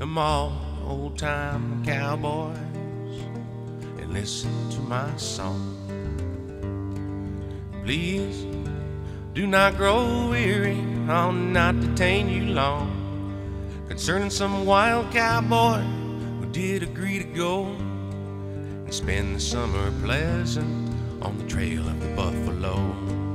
Come on, old-time cowboys, and listen to my song. Please do not grow weary, I'll not detain you long, concerning some wild cowboy who did agree to go and spend the summer pleasant on the trail of the buffalo.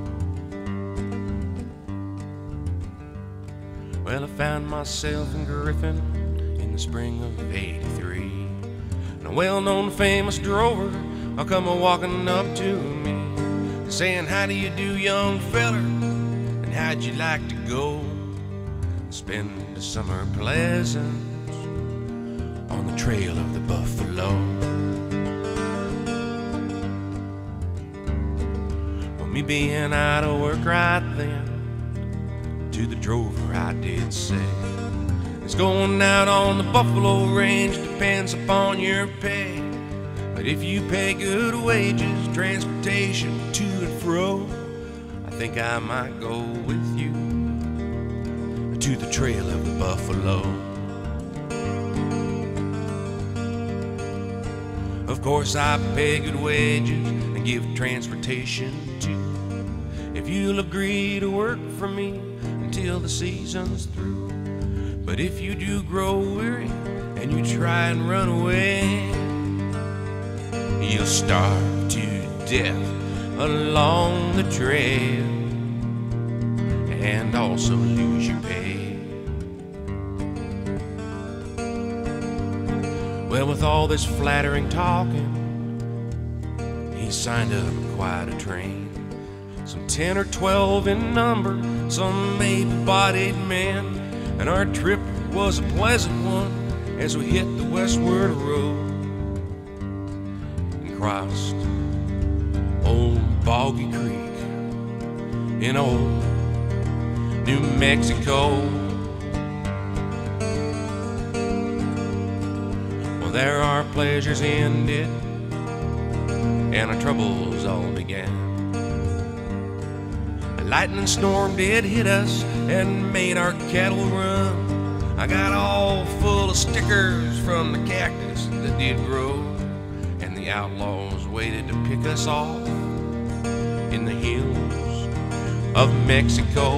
Well, I found myself in Griffin in the spring of '83, and a well-known famous drover I'll come a-walking up to me, saying, "How do you do, young feller, and how'd you like to go and spend the summer pleasant on the trail of the buffalo?" Well, me being out of work right then, to the drover I did say, "It's going out on the buffalo range depends upon your pay, but if you pay good wages, transportation to and fro, I think I might go with you to the trail of the buffalo." Of course I pay good wages and give transportation too, if you'll agree to work for me until the season's through. But if you do grow weary and you try and run away, you'll starve to death along the trail and also lose your pay. Well, with all this flattering talking, he signed up quite a train, some 10 or 12 in number, some able-bodied men, and our trip was a pleasant one as we hit the westward road and crossed old Boggy Creek in old New Mexico. Well, there our pleasures ended and our troubles all began. A lightning storm did hit us and made our cattle run. I got all full of stickers from the cactus that did grow, and the outlaws waited to pick us off in the hills of Mexico.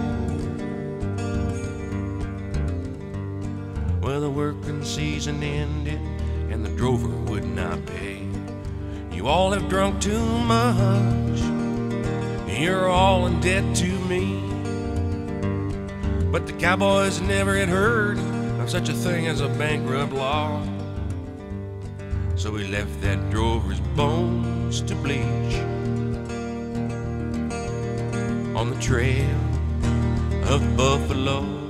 Well, the working season ended and the drover would not pay. "You all have drunk too much, you're all in debt to me." But the cowboys never had heard of such a thing as a bankrupt law, so we left that drover's bones to bleach on the trail of the buffalo.